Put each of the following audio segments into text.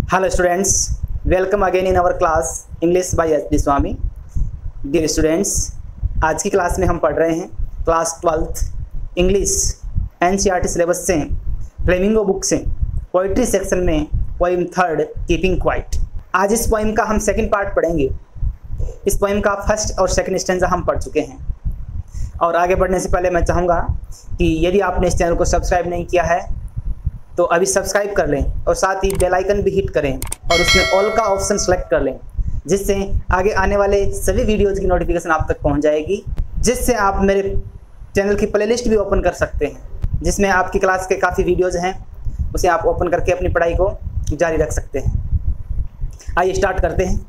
Hello students, welcome again in our class English by S.D. Swami. Dear students, आज की class में हम पढ़ रहे हैं class 12th English NCERT syllabus से फ्लेमिंगो बुक से पोइट्री सेक्शन में पोइम 3 कीपिंग क्वाइट। आज इस पोइम का हम सेकंड पार्ट पढ़ेंगे। इस पोइम का फर्स्ट और सेकंड स्टैंजा हम पढ़ चुके हैं और आगे बढ़ने से पहले मैं चाहूँगा कि यदि आपने इस चैनल को सब्सक्राइब नहीं किया है तो अभी सब्सक्राइब कर लें और साथ ही बेल आइकन भी हिट करें और उसमें ऑल का ऑप्शन सेलेक्ट कर लें, जिससे आगे आने वाले सभी वीडियोज़ की नोटिफिकेशन आप तक पहुंच जाएगी, जिससे आप मेरे चैनल की प्लेलिस्ट भी ओपन कर सकते हैं जिसमें आपकी क्लास के काफ़ी वीडियोज़ हैं, उसे आप ओपन करके अपनी पढ़ाई को जारी रख सकते हैं। आइए स्टार्ट करते हैं।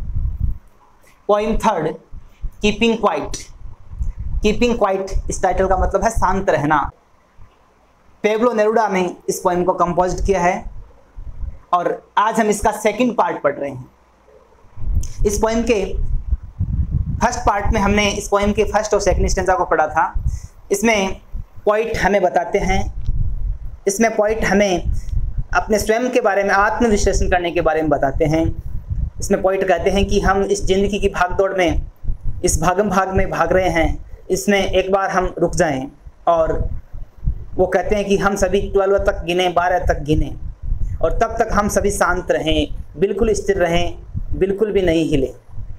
Poem 3 keeping quiet. Keeping quiet इस टाइटल का मतलब है शांत रहना। पेब्लो नेरुडा ने इस पोइम को कंपोज किया है और आज हम इसका सेकंड पार्ट पढ़ रहे हैं। इस पोइम के फर्स्ट पार्ट में हमने इस पोइम के फर्स्ट और सेकंड स्टैंजा को पढ़ा था। इसमें पोइट हमें बताते हैं, इसमें पोइट हमें अपने स्वयं के बारे में आत्मविश्लेषण करने के बारे में बताते हैं। इसमें पोइट कहते हैं कि हम इस जिंदगी की भागदौड़ में, इस भागम भाग में भाग रहे हैं, इसमें एक बार हम रुक जाएं। और वो कहते हैं कि हम सभी 12 तक गिने, 12 तक गिने और तब तक हम सभी शांत रहें, बिल्कुल स्थिर रहें, बिल्कुल भी नहीं हिले।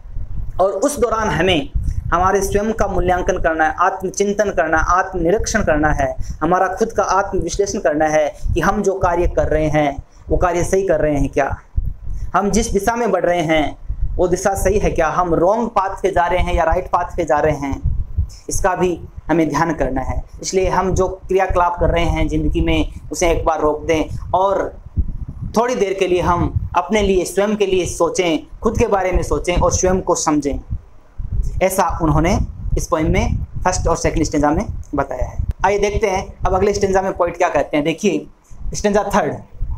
और उस दौरान हमें हमारे स्वयं का मूल्यांकन करना है, आत्मचिंतन करना, आत्मनिरीक्षण करना है, हमारा खुद का आत्मविश्लेषण करना है कि हम जो कार्य कर रहे हैं वो कार्य सही कर रहे हैं क्या, हम जिस दिशा में बढ़ रहे हैं वो दिशा सही है क्या, हम रॉन्ग पाथ पे जा रहे हैं या राइट पाथ पे जा रहे हैं, इसका भी हमें ध्यान करना है। इसलिए हम जो क्रियाकलाप कर रहे हैं ज़िंदगी में उसे एक बार रोक दें और थोड़ी देर के लिए हम अपने लिए, स्वयं के लिए सोचें, खुद के बारे में सोचें और स्वयं को समझें। ऐसा उन्होंने इस पोइम में फर्स्ट और सेकंड स्टेंजा में बताया है। आइए देखते हैं अब अगले स्टेंजा में पोइट क्या कहते हैं। देखिए stanza 3।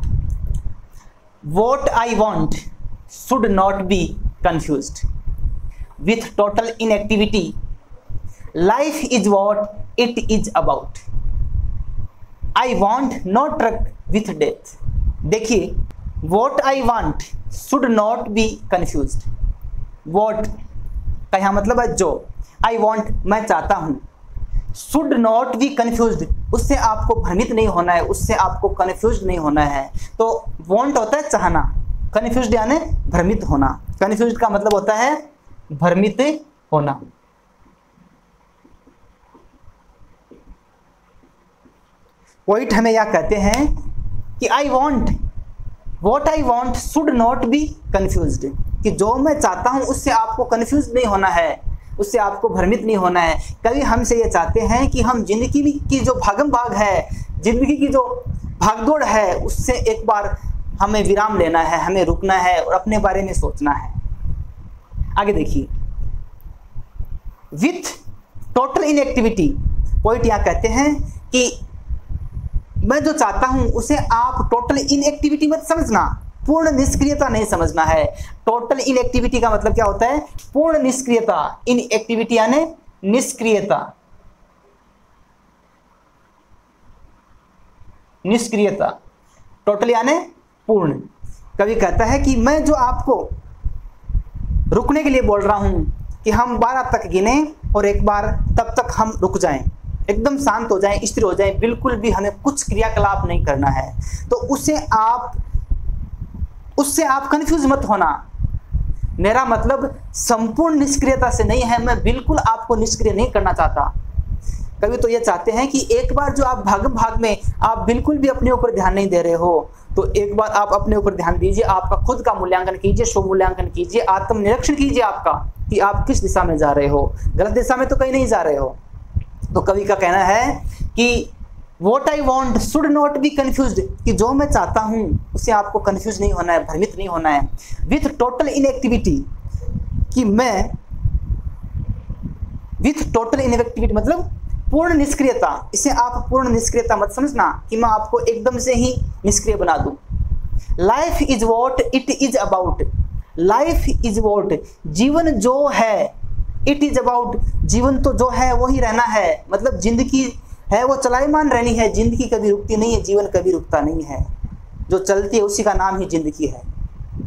What I want should not be confused with total inactivity. Life is what it is about. I want no truck with death. देखिए what I want should not be confused. What का यहाँ मतलब है जो, I want मैं चाहता हूँ, should not be confused उससे आपको भ्रमित नहीं होना है, उससे आपको confused नहीं होना है। तो want होता है चाहना, confused यानी भ्रमित होना। confused का मतलब होता है भ्रमित होना। पोइट हमें यह कहते हैं कि what I want should not be confused, कि जो मैं चाहता हूं उससे आपको कंफ्यूज नहीं होना है, उससे आपको भ्रमित नहीं होना है। कभी हमसे ये चाहते हैं कि हम जिंदगी की जो भागम भाग है, जिंदगी की जो भागदौड़ है, उससे एक बार हमें विराम लेना है, हमें रुकना है और अपने बारे में सोचना है। आगे देखिए, विथ टोटल इनएक्टिविटी, पोइट यहाँ कहते हैं कि मैं जो चाहता हूं उसे आप टोटल इनएक्टिविटी मत समझना, पूर्ण निष्क्रियता नहीं समझना है। टोटल इनएक्टिविटी का मतलब क्या होता है? पूर्ण निष्क्रियता। इनएक्टिविटी यानी निष्क्रियता, निष्क्रियता, टोटल यानी पूर्ण। कभी कहता है कि मैं जो आपको रुकने के लिए बोल रहा हूं कि हम 12 तक गिने और एक बार तब तक हम रुक जाएं, एकदम शांत हो जाएं, स्थिर हो जाएं, बिल्कुल भी हमें कुछ क्रियाकलाप नहीं करना है। तो उससे आप कंफ्यूज मत होना। मेरा मतलब संपूर्ण निष्क्रियता से नहीं है, मैं बिल्कुल आपको निष्क्रिय नहीं करना चाहता। कभी तो ये चाहते हैं कि एक बार जो आप भाग में आप बिल्कुल भी अपने ऊपर ध्यान नहीं दे रहे हो, तो एक बार आप अपने ऊपर ध्यान दीजिए, आपका खुद का मूल्यांकन कीजिए, स्व मूल्यांकन कीजिए, आत्मनिरीक्षण कीजिए आपका कि आप किस दिशा में जा रहे हो। गलत दिशा में तो कहीं नहीं जा रहे हो। तो कवि का कहना है कि what I want should not be confused, कि जो मैं चाहता हूँ उससे आपको कंफ्यूज नहीं होना है, भ्रमित नहीं होना है। विथ टोटल इनएक्टिविटी, कि मैं विथ टोटल इनएक्टिविटी मतलब पूर्ण निष्क्रियता, इसे आप पूर्ण निष्क्रियता मत समझना कि मैं आपको एकदम से ही निष्क्रिय बना दूं। Life is what it is about, life is what जीवन जो है, इट इज अबाउट जीवन तो जो है वही रहना है, मतलब जिंदगी है वो चलायमान रहनी है, जिंदगी कभी रुकती नहीं है, जीवन कभी रुकता नहीं है। जो चलती है उसी का नाम ही जिंदगी है।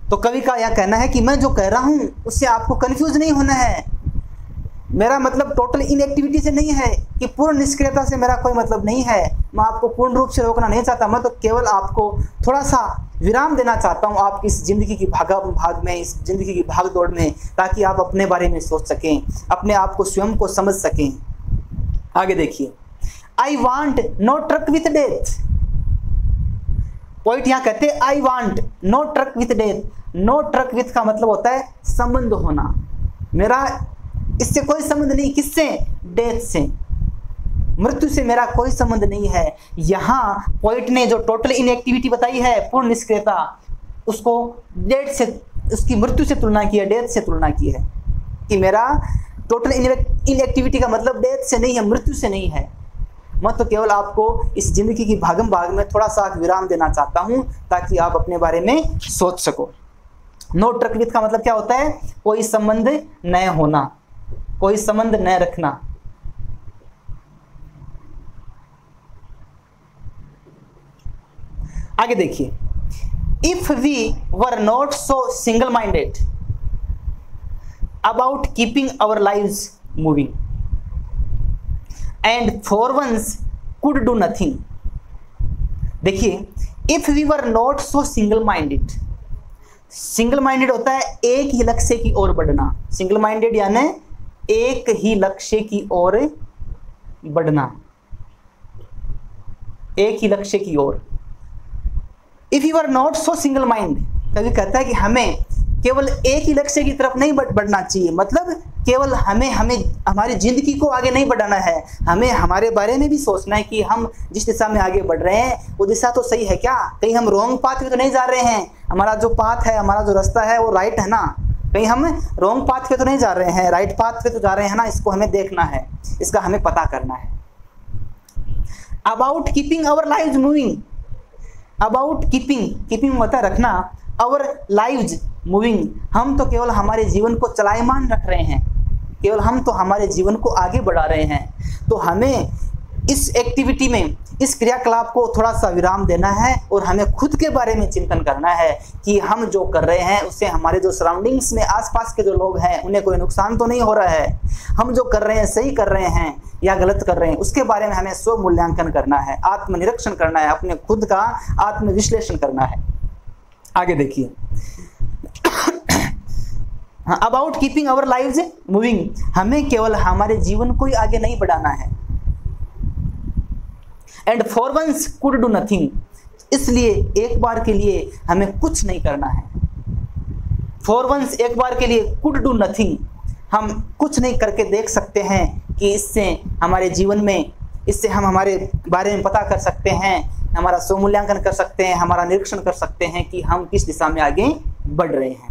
तो कवि का यह कहना है कि मैं जो कह रहा हूं उससे आपको कंफ्यूज नहीं होना है। मेरा मतलब टोटल इनएक्टिविटी से नहीं है कि पूर्ण निष्क्रियता से मेरा कोई मतलब नहीं है। मैं आपको पूर्ण रूप से रोकना नहीं चाहता, मैं तो केवल आपको थोड़ा सा विराम देना चाहता हूं आपकी इस जिंदगी की भाग में, इस जिंदगी की भाग दौड़ में, ताकि आप अपने बारे में सोच सकें, अपने आप को स्वयं को समझ सकें। आगे देखिए, I want no truck with death. Point यहां कहते हैं I want no truck with death. No truck with का मतलब होता है संबंध होना। मेरा इससे कोई संबंध नहीं, किससे? डेथ से, मृत्यु से मेरा कोई संबंध नहीं है। यहां पॉइंट ने जो टोटल इनएक्टिविटी बताई है, पूर्ण निष्क्रियता, उसको डेथ से, उसकी मृत्यु से तुलना की है, डेथ से तुलना की है कि मेरा टोटल इनएक्टिविटी का मतलब डेथ से नहीं है, मृत्यु से नहीं है। मैं तो केवल आपको इस जिंदगी की भागम भाग में थोड़ा सा विराम देना चाहता हूं ताकि आप अपने बारे में सोच सको। नो ट्रक विथ का मतलब क्या होता है? कोई संबंध न होना, कोई संबंध न रखना। आगे देखिए, if we were not so single minded about keeping our lives moving and for once could do nothing. देखिए, if we were not so single minded, single minded होता है एक ही लक्ष्य की ओर बढ़ना। सिंगल माइंडेड यानी एक ही लक्ष्य की ओर बढ़ना, एक ही लक्ष्य की ओर। If you are not so single mind, कभी कहता है कि हमें केवल एक ही लक्ष्य की तरफ नहीं बढ़ना चाहिए, मतलब केवल हमें हमारी जिंदगी को आगे नहीं बढ़ाना है, हमें हमारे बारे में भी सोचना है कि हम जिस दिशा में आगे बढ़ रहे हैं वो दिशा तो सही है क्या? कहीं हम रॉन्ग पाथ पे तो नहीं जा रहे हैं? हमारा जो पाथ है, हमारा जो रास्ता है वो राइट है ना? कहीं हम रॉन्ग पाथ पे तो नहीं जा रहे हैं, राइट पाथ पे तो जा रहे हैं ना? इसको हमें देखना है, इसका हमें पता करना है। About keeping our lives moving, about keeping होता है रखना, आवर लाइव्स मूविंग, हम तो केवल हमारे जीवन को चलायमान रख रहे हैं, केवल हम तो हमारे जीवन को आगे बढ़ा रहे हैं। तो हमें इस एक्टिविटी में, इस क्रियाकलाप को थोड़ा सा विराम देना है और हमें खुद के बारे में चिंतन करना है कि हम जो कर रहे हैं उससे हमारे जो सराउंडिंग्स में आसपास के जो लोग हैं उन्हें कोई नुकसान तो नहीं हो रहा है, हम जो कर रहे हैं सही कर रहे हैं या गलत कर रहे हैं, उसके बारे में हमें स्व मूल्यांकन करना है, आत्मनिरीक्षण करना है, अपने खुद का आत्मविश्लेषण करना है। आगे देखिए, about keeping our lives moving, हमें केवल हमारे जीवन को ही आगे नहीं बढ़ाना है। And for once could do nothing, इसलिए एक बार के लिए हमें कुछ नहीं करना है। फॉर वंस, एक बार के लिए, कुड डू नथिंग, हम कुछ नहीं करके देख सकते हैं कि इससे हमारे जीवन में, इससे हम हमारे बारे में पता कर सकते हैं, हमारा स्वमूल्यांकन कर सकते हैं, हमारा निरीक्षण कर सकते हैं कि हम किस दिशा में आगे बढ़ रहे हैं।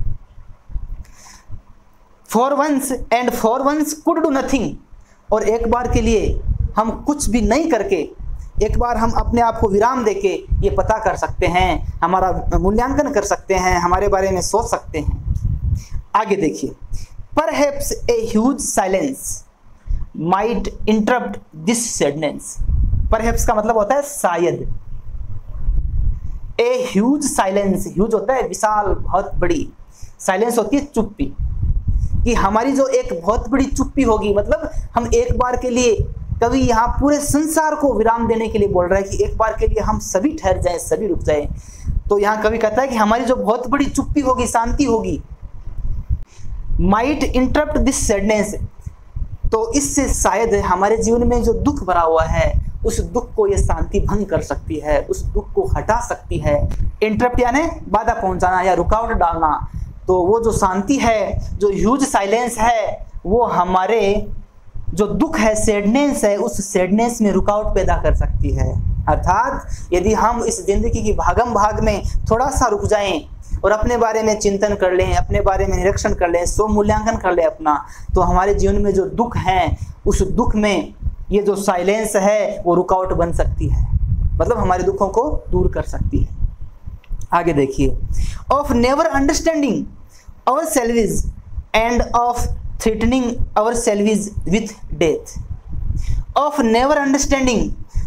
For once and for once could do nothing, और एक बार के लिए हम कुछ भी नहीं करके, एक बार हम अपने आप को विराम देके ये पता कर सकते हैं, हमारा मूल्यांकन कर सकते हैं, हमारे बारे में सोच सकते हैं। आगे देखिए, perhaps a huge silence might interrupt this sadness. Perhaps का मतलब होता है शायद। ए ह्यूज साइलेंस, ह्यूज होता है विशाल, बहुत बड़ी, साइलेंस होती है चुप्पी, कि हमारी जो एक बहुत बड़ी चुप्पी होगी, मतलब हम एक बार के लिए, कवि यहाँ पूरे संसार को विराम देने के लिए बोल रहा है कि एक बार के लिए हम सभी ठहर जाएं, सभी रुक जाएं। तो यहाँ कवि कहता है कि हमारी जो बहुत बड़ी चुप्पी होगी, शांति होगी, माइट इंटरप्ट दिस सैडनेस, तो इससे शायद हमारे जीवन में जो दुख भरा हुआ है उस दुख को ये शांति भंग कर सकती है, उस दुख को हटा सकती है। इंटरप्ट यानी बाधा पहुंचाना या रुकावट डालना। तो वो जो शांति है, जो ह्यूज साइलेंस है, वो हमारे जो दुख है, सैडनेस है, उस सैडनेस में रुकावट पैदा कर सकती है। अर्थात यदि हम इस जिंदगी की भागम भाग में थोड़ा सा रुक जाएं और अपने बारे में चिंतन कर लें, अपने बारे में निरीक्षण कर लें, स्व मूल्यांकन कर लें अपना, तो हमारे जीवन में जो दुख है, उस दुख में ये जो साइलेंस है वो रुकावट बन सकती है, मतलब हमारे दुखों को दूर कर सकती है। आगे देखिए, of never understanding ourselves and of threatening ourselves with death. Of never understanding,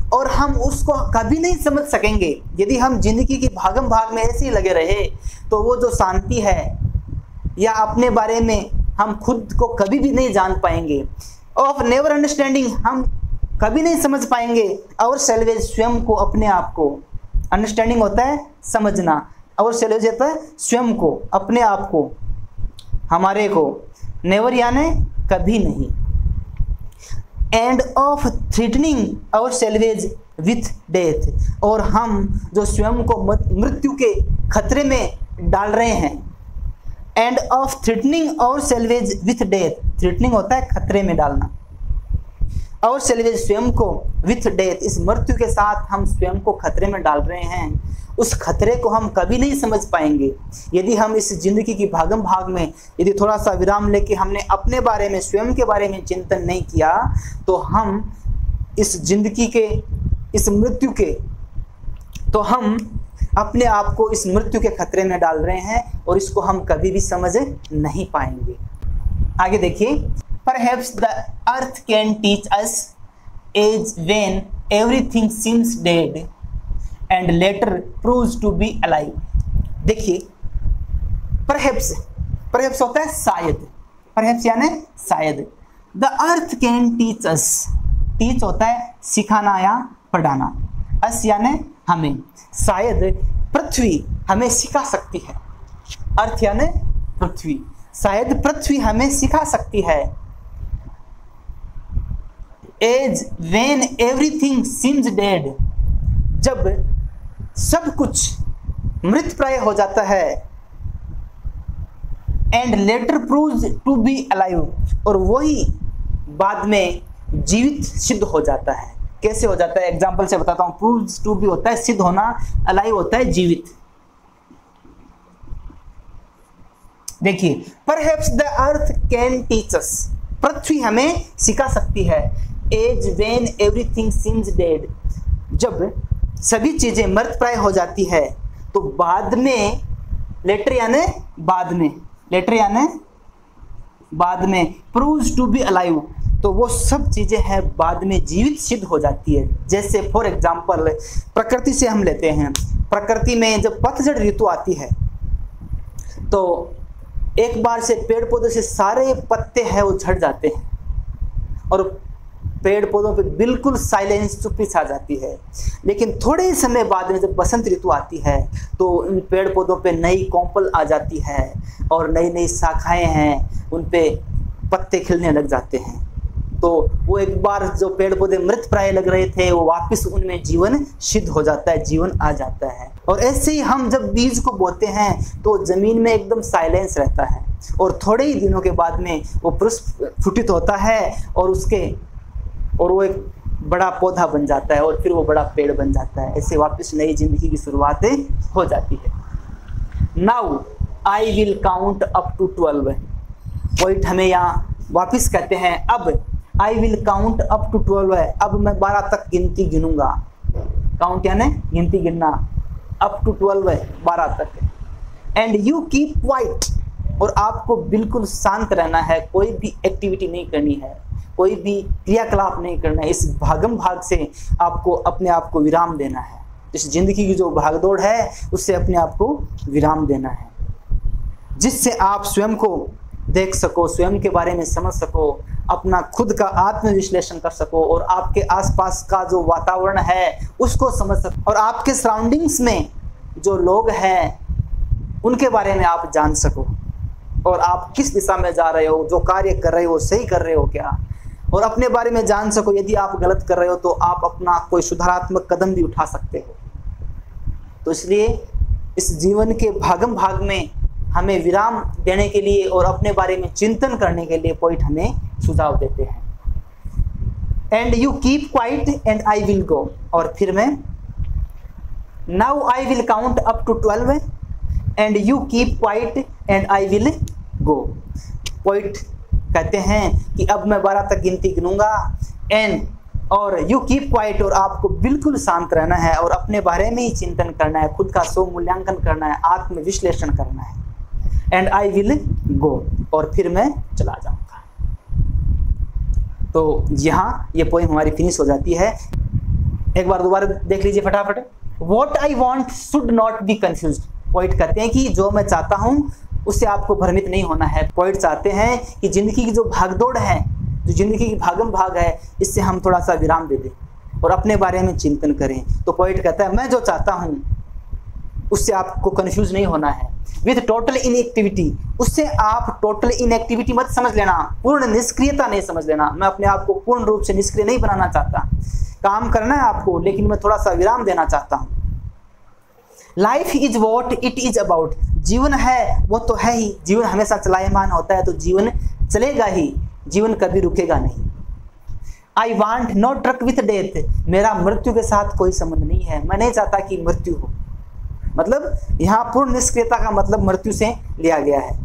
और हम उसको कभी नहीं समझ सकेंगे यदि हम जिंदगी की भागम भाग में ऐसे ही लगे रहे। तो वो जो शांति है या अपने बारे में हम खुद को कभी भी नहीं जान पाएंगे। ऑफ नेवर अंडरस्टैंडिंग, हम कभी नहीं समझ पाएंगे और सेल्वेज, स्वयं को, अपने आप को। अंडरस्टैंडिंग होता है समझना और सेल्वेज होता है स्वयं को, अपने आप को, हमारे को। नेवर यानी कभी नहीं। And of threatening ourselves with death, और हम जो स्वयं को मृत्यु के खतरे में डाल रहे हैं। And of threatening ourselves with death, threatening होता है खतरे में डालना, और सेल्वेज स्वयं को विथ डेथ, इस मृत्यु के साथ हम स्वयं को खतरे में डाल रहे हैं। उस खतरे को हम कभी नहीं समझ पाएंगे यदि हम इस जिंदगी की भागम भाग में यदि थोड़ा सा विराम लेके हमने अपने बारे में, स्वयं के बारे में चिंतन नहीं किया, तो हम इस जिंदगी के, इस मृत्यु के, तो हम अपने आप को इस मृत्यु के खतरे में डाल रहे हैं और इसको हम कभी भी समझ नहीं पाएंगे। आगे देखिए, perhaps the earth can teach us as when everything seems dead and later proves to be alive. देखिए, परहैप्स, परहैप्स होता है शायद, परहैप्स यानी शायद। The earth can teach us, teach होता है सिखाना या पढ़ाना, अस यानी हमें। शायद पृथ्वी हमें सिखा सकती है, अर्थ यानी पृथ्वी, शायद पृथ्वी हमें सिखा सकती है। As when everything seems dead, जब सब कुछ मृत प्राय हो जाता है। And later proves to be alive, और वही बाद में जीवित सिद्ध हो जाता है। कैसे हो जाता है, एग्जाम्पल से बताता हूं। प्रूव्स टू बी होता है सिद्ध होना, अलाइव होता है जीवित। देखिए, perhaps the earth can teach us, पृथ्वी हमें सिखा सकती है। As when everything seems dead, जब सभी चीजें मृत प्राय हो जाती है, तो बाद में, लेटर यानी बाद में, लेटर यानी बाद में, प्रूव्स टू बी अलाइव, तो वो सब चीजें हैं बाद में जीवित सिद्ध हो जाती है। जैसे फॉर एग्जाम्पल प्रकृति से हम लेते हैं। प्रकृति में जब पतझड़ ऋतु आती है तो एक बार से पेड़ पौधे से सारे पत्ते हैं वो झड़ जाते हैं और पेड़ पौधों पे बिल्कुल साइलेंस, चुप्पी छा जाती है। लेकिन थोड़े ही समय बाद में जब बसंत ऋतु आती है तो उन पेड़ पौधों पे नई कोंपल आ जाती है और नई नई शाखाएं हैं, उन पे पत्ते खिलने लग जाते हैं। तो वो एक बार जो पेड़ पौधे मृत प्राय लग रहे थे वो वापस उनमें जीवन सिद्ध हो जाता है, जीवन आ जाता है। और ऐसे ही हम जब बीज को बोते हैं तो जमीन में एकदम साइलेंस रहता है और थोड़े ही दिनों के बाद में वो प्रस्फुटित होता है और वो एक बड़ा पौधा बन जाता है और फिर वो बड़ा पेड़ बन जाता है। ऐसे वापस नई जिंदगी की शुरुआत हो जाती है। Now I will count up to 12। Poet हमें यहाँ वापस कहते हैं, अब I will count up to 12 है, अब मैं 12 तक गिनती गिनूंगा। काउंट यानी गिनती गिनना, अप टू 12 है, 12 तक। एंड यू कीप क्वाइट, और आपको बिल्कुल शांत रहना है, कोई भी एक्टिविटी नहीं करनी है, कोई भी क्रियाकलाप नहीं करना है। इस भागम भाग से आपको अपने आप को विराम देना है। इस जिंदगी की जो भागदौड़ है उससे अपने आप को विराम देना है, जिससे आप स्वयं को देख सको, स्वयं के बारे में समझ सको, अपना खुद का आत्मविश्लेषण कर सको और आपके आसपास का जो वातावरण है उसको समझ सको और आपके सराउंडिंग्स में जो लोग हैं उनके बारे में आप जान सको और आप किस दिशा में जा रहे हो, जो कार्य कर रहे हो सही कर रहे हो क्या, और अपने बारे में जान सको। यदि आप गलत कर रहे हो तो आप अपना कोई सुधारात्मक कदम भी उठा सकते हो। तो इसलिए इस जीवन के भागम भाग में हमें विराम देने के लिए और अपने बारे में चिंतन करने के लिए पॉइंट हमें सुझाव देते हैं। And you keep quiet and I will go, और फिर मैं now I will count up to 12 and you keep quiet and I will go. Poet कहते हैं कि अब मैं 12 तक गिनती गिनूंगा, एंड और यू कीप क्वाइट, और आपको बिल्कुल शांत रहना है और अपने बारे में ही चिंतन करना है, खुद का स्व मूल्यांकन करना है, आत्मविश्लेषण करना है। एंड आई विल गो, और फिर मैं चला जाऊंगा। तो यहाँ ये पोएम हमारी फिनिश हो जाती है। एक बार दोबारा देख लीजिए फटाफट। What I want should not be confuse. Poet कहते हैं कि जो मैं चाहता हूँ उससे आपको भ्रमित नहीं होना है। पोइट चाहते हैं कि जिंदगी की जो भागदौड़ है, जो जिंदगी की भागम भाग है, इससे हम थोड़ा सा विराम दे दें और अपने बारे में चिंतन करें। तो पोइट कहता है मैं जो चाहता हूँ उससे आपको कंफ्यूज नहीं होना है। विद टोटल इनएक्टिविटी, उससे आप टोटल इनएक्टिविटी मत समझ लेना, पूर्ण निष्क्रियता नहीं समझ लेना। मैं अपने आप को पूर्ण रूप से निष्क्रिय नहीं बनाना चाहता। काम करना है आपको, लेकिन मैं थोड़ा सा विराम देना चाहता हूँ। Life is what it is about. जीवन है वो तो है ही, जीवन हमेशा चलायमान होता है, तो जीवन चलेगा ही, जीवन कभी रुकेगा नहीं। I want no truck with death. मेरा मृत्यु के साथ कोई संबंध नहीं है, मैं नहीं चाहता कि मृत्यु हो। मतलब यहाँ पूर्ण निष्क्रियता का मतलब मृत्यु से लिया गया है।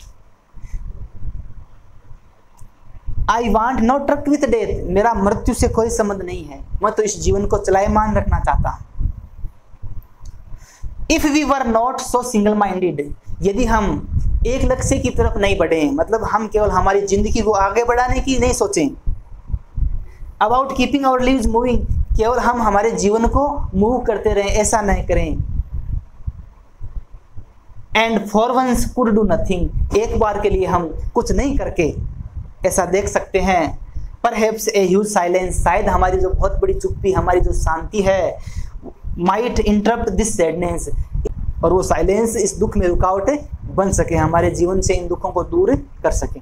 I want no truck with death, मेरा मृत्यु से कोई संबंध नहीं है, मैं तो इस जीवन को चलायमान रखना चाहता हूं। If we were not so single minded, यदि हम एक लक्ष्य की तरफ नहीं बढ़े, मतलब हम केवल हमारी जिंदगी को आगे बढ़ाने की नहीं सोचें। About keeping our lives moving, केवल हम हमारे जीवन को मूव करते रहें, ऐसा नहीं करें। And for once could do nothing, एक बार के लिए हम कुछ नहीं करके ऐसा देख सकते हैं। परहैप्स ए ह्यूज साइलेंस, शायद हमारी जो बहुत बड़ी चुप्पी, हमारी जो शांति है, माइट इंटरप्ट दिस सैडनेस, और वो साइलेंस इस दुख में रुकावट बन सके, हमारे जीवन से इन दुखों को दूर कर सके।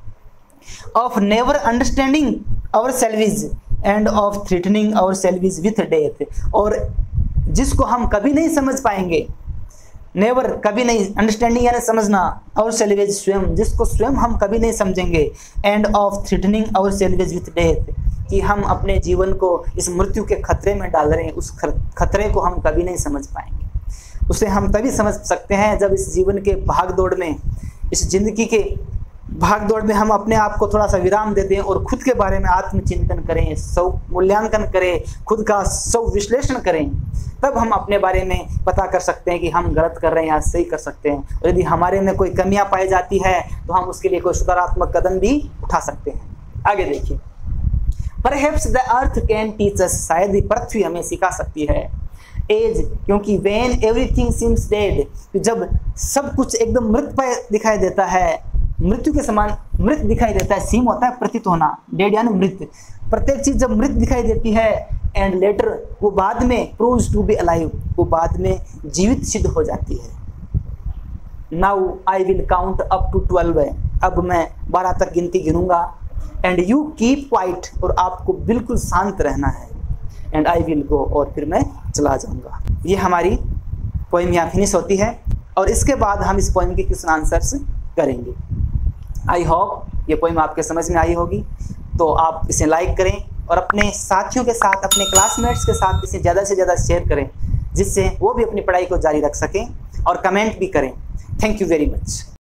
Of never understanding ourselves and of threatening ourselves with death, और जिसको हम कभी नहीं समझ पाएंगे, नेवर कभी नहीं, अंडरस्टैंडिंग यानी समझना, और सेल्वेज स्वयं, जिसको स्वयं हम कभी नहीं समझेंगे। And of threatening ourselves with death, कि हम अपने जीवन को इस मृत्यु के खतरे में डाल रहे हैं, उस खतरे को हम कभी नहीं समझ पाएंगे। उसे हम तभी समझ सकते हैं जब इस जीवन के भाग दौड़ में, इस जिंदगी के भाग दौड़ में हम अपने आप को थोड़ा सा विराम दे दें और खुद के बारे में आत्मचिंतन करें, स्व मूल्यांकन करें, खुद का स्व विश्लेषण करें। तब हम अपने बारे में पता कर सकते हैं कि हम गलत कर रहे हैं या सही कर सकते हैं, और यदि हमारे में कोई कमियां पाई जाती है तो हम उसके लिए कोई सुधारात्मक कदम भी उठा सकते हैं। आगे देखिए। Perhaps the earth can teach us, शायद ही पृथ्वी हमें सिखा सकती है। एज, क्योंकि व्हेन एवरीथिंग सीम्स डेड, जब सब कुछ एकदम मृत पर दिखाई देता है, मृत्यु के समान मृत दिखाई देता है। सीम होता है प्रतीत होना, डेड यानी मृत। प्रत्येक चीज जब मृत दिखाई देती है, एंड लेटर, वो बाद में प्रूव्स टू बी अलाइव, वो बाद में जीवित सिद्ध हो जाती है। Now I will count up to 12, अब मैं 12 तक गिनती गिनूंगा। एंड यू कीप क्वाइट, और आपको बिल्कुल शांत रहना है। एंड आई विल गो, और फिर मैं चला जाऊंगा। ये हमारी पोइम यहाँ फिनिश होती है, और इसके बाद हम इस पोइम के क्वेश्चन आंसर्स करेंगे। आई होप ये पोइम आपके समझ में आई होगी, तो आप इसे लाइक करें और अपने साथियों के साथ, अपने क्लासमेट्स के साथ इसे ज़्यादा से ज़्यादा शेयर करें, जिससे वो भी अपनी पढ़ाई को जारी रख सकें, और कमेंट भी करें। Thank you very much.